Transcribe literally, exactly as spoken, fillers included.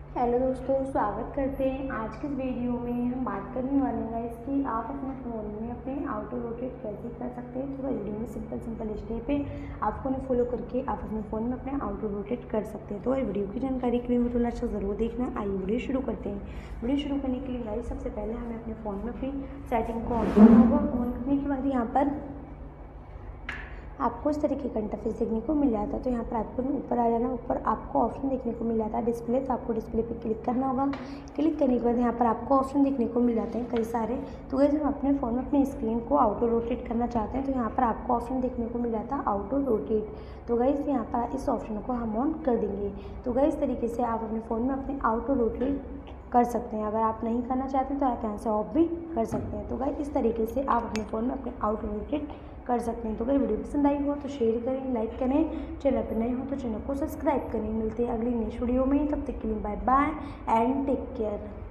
Hello दोस्तों, स्वागत करते हैं। आज के इस वीडियो में हम बात करने वाले हैं गाइस कि आप अपने फ़ोन में अपने ऑटो रोटेट कैसे कर सकते हैं। तो वीडियो में सिंपल सिंपल स्टेप है, आपको उन्हें फॉलो करके आप अपने फ़ोन में अपने ऑटो रोटेट कर सकते हैं। तो वीडियो की जानकारी के लिए वीडियो अच्छा ज़रूर देखना। आइए वीडियो शुरू करते हैं। वीडियो शुरू करने के लिए गाइस सबसे पहले हमें अपने फ़ोन में अपनी सेटिंग को ऑन करना होगा। ऑन करने के बाद यहाँ पर आपको इस तरीके का इंटरफेस देखने को मिल जाता है। तो यहाँ पर आपको ऊपर आ जाना, ऊपर आपको ऑप्शन देखने को मिल जाता है डिस्प्ले। तो आपको डिस्प्ले पे क्लिक करना होगा। क्लिक करने के बाद यहाँ पर आपको ऑप्शन देखने को मिल जाते हैं कई सारे। तो गाइस हम अपने फ़ोन में अपनी स्क्रीन को ऑटो रोटेट करना चाहते हैं, तो यहाँ पर आपको ऑप्शन देखने को मिल जाता है ऑटो रोटेट। तो गाइस यहाँ पर इस ऑप्शन को हम ऑन कर देंगे। तो गाइस इस तरीके से आप अपने फ़ोन में अपने ऑटो रोटेट कर सकते हैं। अगर आप नहीं करना चाहते तो आप यहाँ से ऑफ भी कर सकते हैं। तो गाइस इस तरीके से आप अपने फ़ोन में अपने ऑटो रोटेट कर सकते हैं। तो अगर वीडियो पसंद आई हो तो शेयर करें, लाइक करें, चैनल पर नए हो तो चैनल को सब्सक्राइब करें। मिलते हैं अगली नेक्स्ट वीडियो में, तब तक के लिए bye bye and take care.